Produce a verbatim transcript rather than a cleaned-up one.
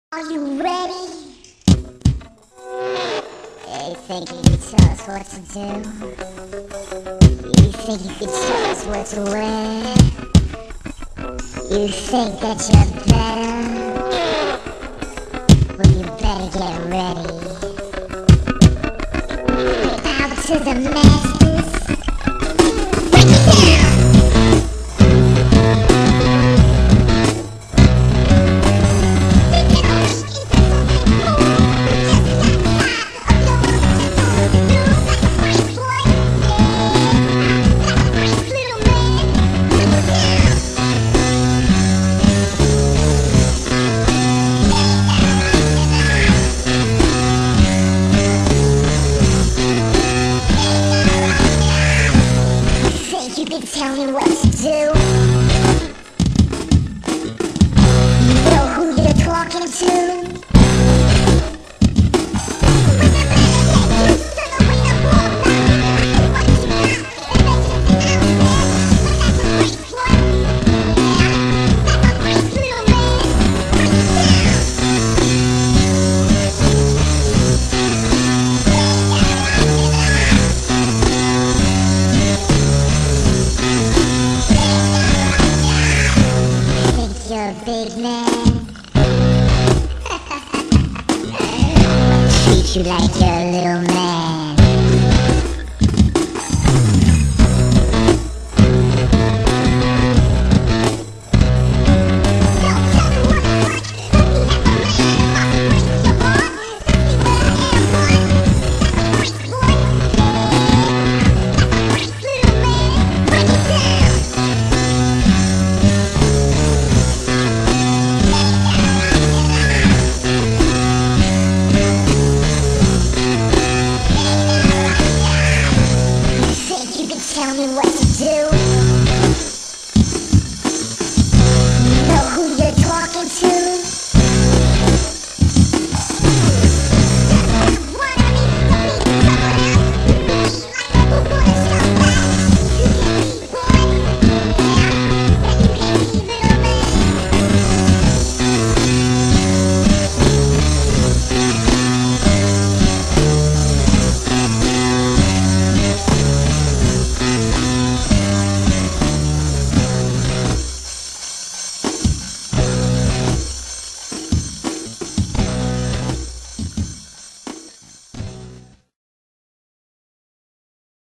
Are you ready? You think you can tell us what to do? You think you can tell us what to wear? You think that you're better? Well, you better get ready. Out to the master.